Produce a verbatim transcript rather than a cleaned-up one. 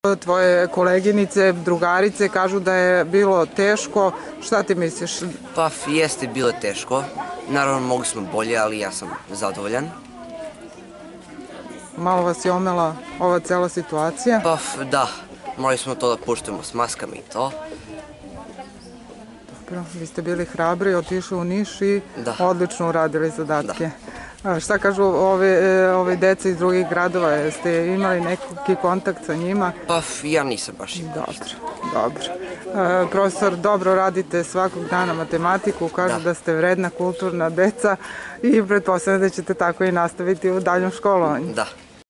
Tvoje koleginice, drugarice kažu da je bilo teško. Šta ti misliš? Pa, jeste bilo teško. Naravno, mogli smo bolje, ali ja sam zadovoljan. Malo vas je omela ova cela situacija? Pa, da. Morali smo to da puštujemo s maskama i to. Dobro, vi ste bili hrabri, otišli u Niš i odlično uradili zadatke. Šta kažu ove deca iz drugih gradova? Jeste imali neki kontakt sa njima? Pa, ja nisam baš imao. Dobro, dobro. Profesor, dobro radite svakog dana matematiku, kažu da ste vredna, kulturna deca i pretpostavljam da ćete tako i nastaviti u daljom školovanju. Da.